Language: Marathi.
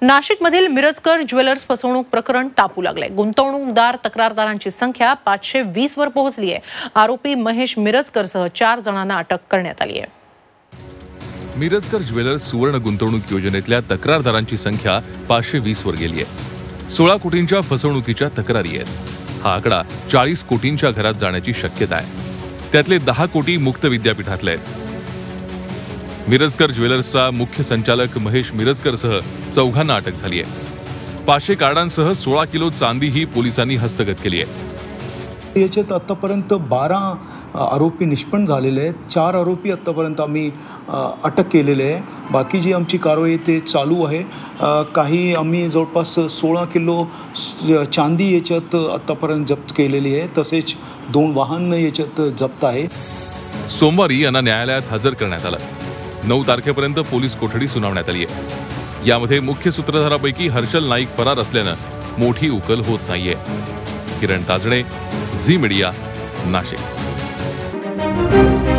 नाशिकमधील मिरजकर ज्वेलर्स फसवणूक प्रकरण तापू लागले। गुंतवणूकदार तक्रारदारांची संख्या 520 वर पोहोचली आहे। आरोपी महेश मिरजकरसह 4 जणांना अटक करण्यात आली आहे। मिरजकर ज्वेलर्स सुवर्ण गुंतवणूक योजनेतल्या तक्रारदारांची संख्या 520 वर गेली आहे। 16 कोटींच्या फसवणुकीच्या तक्रारी आहेत। हा आकडा 40 कोटींच्या घरात जाण्याची शक्यता आहे। त्यातले 10 कोटी मुक्त विद्यापीठातले आहेत। मिरजकर ज्वेलर्सचा मुख्य संचालक महेश मिरजकरसह 4 जणांना अटक झाली आहे। 500 कार्डांसह 16 किलो चांदी ही पोलिसांनी हस्तगत केली आहे। याच्यात आतापर्यंत 12 आरोपी निष्पन्न झालेले आहेत। 4 आरोपी आतापर्यंत आम्ही अटक केलेले आहे। बाकी जी आमची कारवाई ते चालू आहे। काही आम्ही जवळपास 16 किलो चांदी याच्यात आतापर्यंत जप्त केलेली आहे। तसेच 2 वाहन याच्यात जप्त आहे। सोमवारी यांना न्यायालयात हजर करण्यात आलं। 9 तारखेपर्यंत पोलीस कोठडी सुनावण्यात आली आहे। यामध्ये मुख्य सूत्रधारापैकी हर्षल नाईक फरार असल्यानं मोठी उकल होत नाहीये। किरण ताजणे, झी मीडिया, नाशिक।